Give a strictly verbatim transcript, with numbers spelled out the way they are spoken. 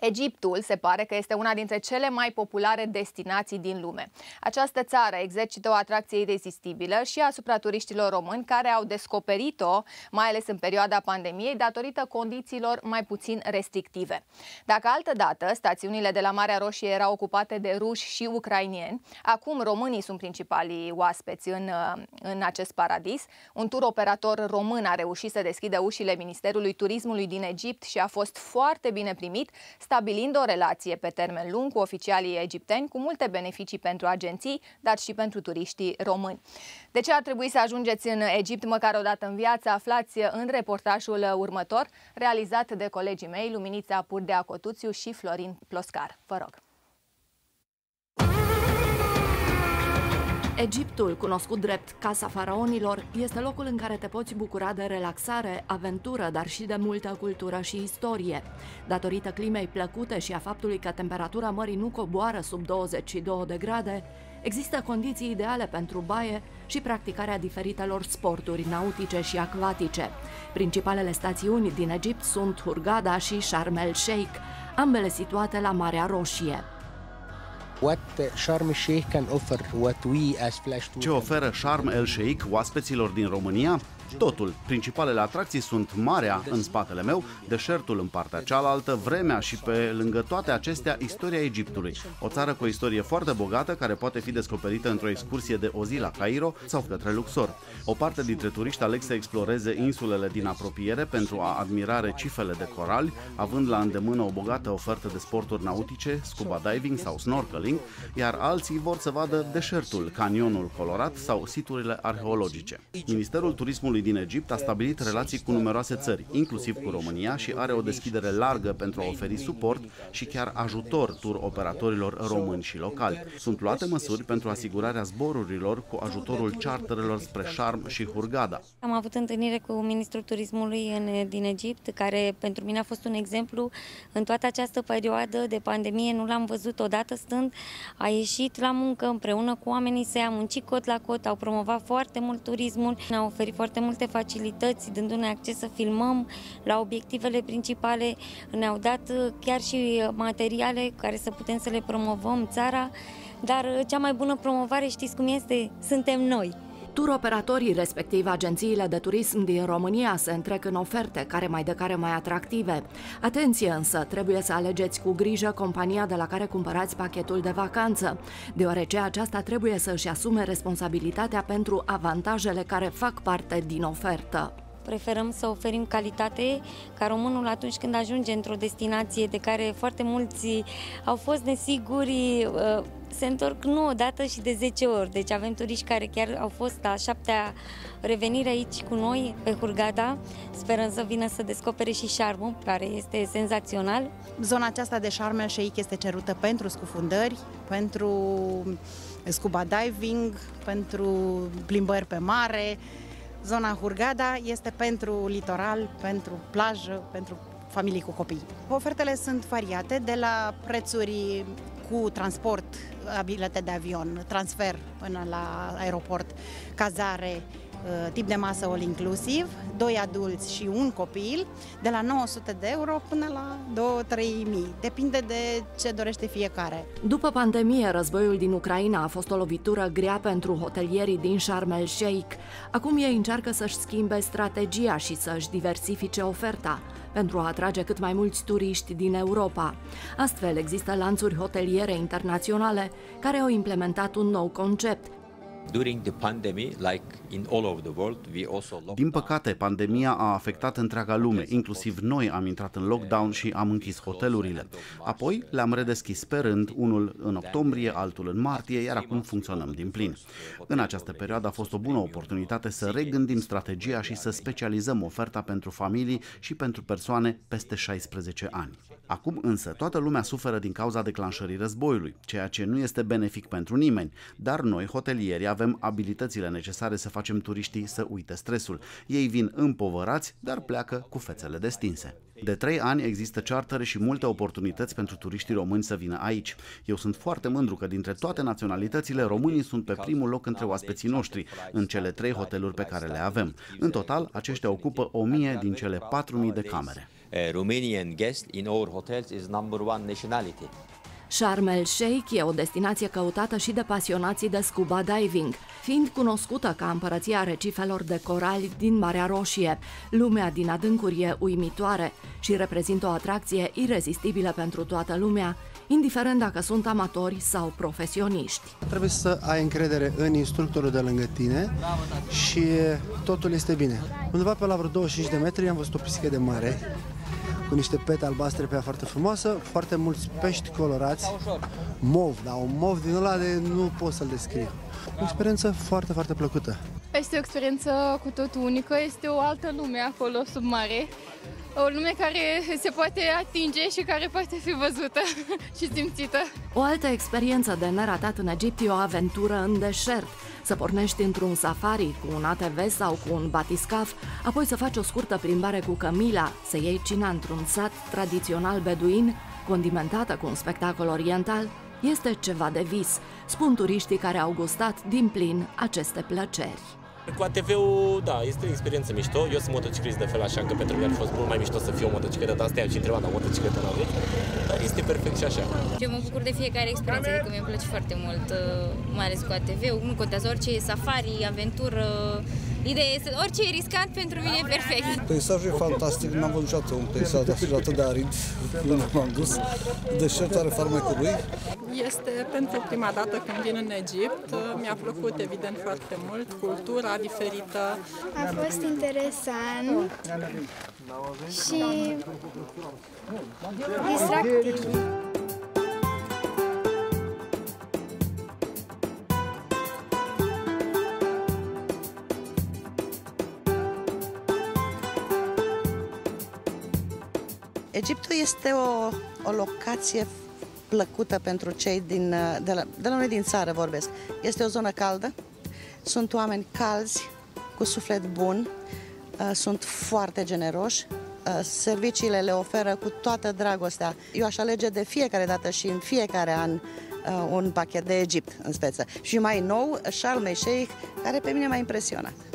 Egiptul se pare că este una dintre cele mai populare destinații din lume. Această țară exercită o atracție irezistibilă și asupra turiștilor români care au descoperit-o, mai ales în perioada pandemiei, datorită condițiilor mai puțin restrictive. Dacă altădată stațiunile de la Marea Roșie erau ocupate de ruși și ucrainieni, acum românii sunt principalii oaspeți în, în acest paradis. Un tur operator român a reușit să deschidă ușile Ministerului Turismului din Egipt și a fost foarte bine primit, stabilind o relație pe termen lung cu oficialii egipteni, cu multe beneficii pentru agenții, dar și pentru turiștii români. De ce ar trebui să ajungeți în Egipt măcar o dată în viață? Aflați în reportajul următor, realizat de colegii mei, Luminița Purdea Cotuțiu și Florin Ploscar. Vă rog! Egiptul, cunoscut drept Casa Faraonilor, este locul în care te poți bucura de relaxare, aventură, dar și de multă cultură și istorie. Datorită climei plăcute și a faptului că temperatura mării nu coboară sub douăzeci și două de grade, există condiții ideale pentru baie și practicarea diferitelor sporturi nautice și acvatice. Principalele stațiuni din Egipt sunt Hurghada și Sharm el Sheikh, ambele situate la Marea Roșie. Ce oferă Sharm el Sheikh oaspeților din România? Totul. Principalele atracții sunt marea în spatele meu, deșertul în partea cealaltă, vremea și pe lângă toate acestea istoria Egiptului. O țară cu o istorie foarte bogată care poate fi descoperită într-o excursie de o zi la Cairo sau către Luxor. O parte dintre turiști aleg să exploreze insulele din apropiere pentru a admira recifele de corali, având la îndemână o bogată ofertă de sporturi nautice, scuba diving sau snorkeling, iar alții vor să vadă deșertul, canionul colorat sau siturile arheologice. Ministerul Turismului din Egipt a stabilit relații cu numeroase țări, inclusiv cu România, și are o deschidere largă pentru a oferi suport și chiar ajutor tur operatorilor români și locali. Sunt luate măsuri pentru asigurarea zborurilor cu ajutorul charterelor spre Sharm și Hurghada. Am avut întâlnire cu ministrul turismului în, din Egipt, care pentru mine a fost un exemplu. În toată această perioadă de pandemie nu l-am văzut odată stând, a ieșit la muncă împreună cu oamenii săi, a muncit cot la cot, au promovat foarte mult turismul, ne-au oferit foarte multe facilități, dându-ne acces să filmăm la obiectivele principale, ne-au dat chiar și materiale care să putem să le promovăm țara, dar cea mai bună promovare, știți cum este? Suntem noi. Turoperatorii, respectiv agențiile de turism din România, se întrec în oferte, care mai de care mai atractive. Atenție însă, trebuie să alegeți cu grijă compania de la care cumpărați pachetul de vacanță, deoarece aceasta trebuie să își asume responsabilitatea pentru avantajele care fac parte din ofertă. Preferăm să oferim calitate, ca românul atunci când ajunge într-o destinație de care foarte mulți au fost nesiguri, se întorc nu o dată și de zece ori. Deci avem turiști care chiar au fost a șaptea revenire aici cu noi pe Hurghada. Sperăm să vină să descopere și Sharm, care este senzațional. Zona aceasta de Sharm el Sheikh este cerută pentru scufundări, pentru scuba diving, pentru plimbări pe mare. Zona Hurghada este pentru litoral, pentru plajă, pentru familii cu copii. Ofertele sunt variate, de la prețuri cu transport, bilete de avion, transfer până la aeroport, cazare, tip de masă all inclusiv, doi adulți și un copil, de la nouă sute de euro până la două trei mii. Depinde de ce dorește fiecare. După pandemie, războiul din Ucraina a fost o lovitură grea pentru hotelierii din Sharm el Sheikh. Acum ei încearcă să-și schimbe strategia și să-și diversifice oferta pentru a atrage cât mai mulți turiști din Europa. Astfel, există lanțuri hoteliere internaționale care au implementat un nou concept. Din păcate, pandemia a afectat întreaga lume, inclusiv noi am intrat în lockdown și am închis hotelurile. Apoi le-am redeschis pe rând, unul în octombrie, altul în martie, iar acum funcționăm din plin. În această perioadă a fost o bună oportunitate să regândim strategia și să specializăm oferta pentru familii și pentru persoane peste șaisprezece ani. Acum însă toată lumea suferă din cauza declanșării războiului, ceea ce nu este benefic pentru nimeni, dar noi, hotelierii, avem abilitățile necesare să facem turiștii să uite stresul. Ei vin împovărați, dar pleacă cu fețele destinse. De trei ani există chartere și multe oportunități pentru turiștii români să vină aici. Eu sunt foarte mândru că dintre toate naționalitățile, românii sunt pe primul loc între oaspeții noștri, în cele trei hoteluri pe care le avem. În total, aceștia ocupă o mie din cele patru mii de camere. Romanian guest in our hotels is number one nationality. Sharm el-Sheikh e o destinație căutată și de pasionații de scuba diving, fiind cunoscută ca împărăția recifelor de corali din Marea Roșie. Lumea din adâncuri e uimitoare și reprezintă o atracție irezistibilă pentru toată lumea, indiferent dacă sunt amatori sau profesioniști. Trebuie să ai încredere în instructorul de lângă tine și totul este bine. Undeva pe la vreo douăzeci și cinci de metri am văzut o pisică de mare cu niște pete albastre pe ea foarte frumoasă, foarte mulți pești colorați, mov, dar un mov din ăla de nu pot să-l descriu. O experiență foarte, foarte plăcută. Este o experiență cu totul unică, este o altă lume acolo sub mare, o lume care se poate atinge și care poate fi văzută și simțită. O altă experiență de neratat în Egipt e o aventură în deșert. Să pornești într-un safari cu un A T V sau cu un batiscaf, apoi să faci o scurtă plimbare cu cămila, să iei cina într-un sat tradițional beduin, condimentată cu un spectacol oriental, este ceva de vis, spun turiștii care au gustat din plin aceste plăceri. Cu A T V-ul, da, este o experiență mișto. Eu sunt motociclist de fel, așa că pentru mine ar fi fost mult mai mișto să fie o motocicletă, dar asta e altcineva, dar o motocicletă la vechi. Dar este perfect și așa. Eu mă bucur de fiecare experiență, adică mi-e place foarte mult, mai ales cu A T V-ul. Nu contează orice e safari, aventură. Ideea este, orice e riscant, pentru mine e perfect. Peisajul e fantastic, n-am văzut niciodată un peisaj atât de arid când m-am dus. Deșertul are farmecul lui. Este pentru prima dată când vin în Egipt. Mi-a plăcut, evident, foarte mult. Cultura diferită. A fost interesant și distractiv. Egiptul este o, o locație plăcută pentru cei din, de, la, de la noi din țară vorbesc. Este o zonă caldă, sunt oameni calzi, cu suflet bun, sunt foarte generoși, serviciile le oferă cu toată dragostea. Eu aș alege de fiecare dată și în fiecare an un pachet de Egipt în speță. Și mai nou, Sharm el-Sheikh, care pe mine m-a impresionat.